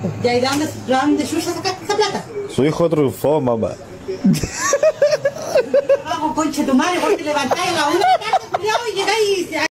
¿Y ahí de dónde Xuxa sacaste esa plata? Su hijo triunfó, mamá. Vamos, concha tu madre, vos te levantás a la 1 de la tarde, culiao, y llegáis y